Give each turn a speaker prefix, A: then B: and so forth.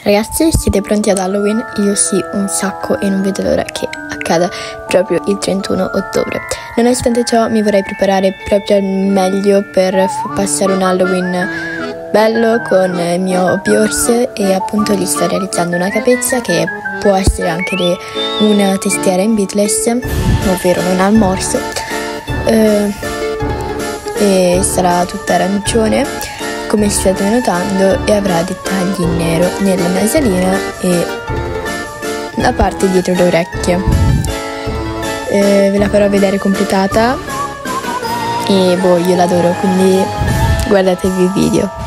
A: Ragazzi, siete pronti ad Halloween? Io sì, un sacco, e non vedo l'ora che accada proprio il 31 ottobre. Nonostante ciò mi vorrei preparare proprio al meglio per passare un Halloween bello con il mio hobby horse, e appunto gli sto realizzando una capezza che può essere anche una testiera in beadless, ovvero non al morso, e sarà tutta arancione come state notando, e avrà dettagli in nero nella nasalina e la parte dietro le orecchie. Ve la farò vedere completata e boh, io l'adoro, quindi guardatevi il video.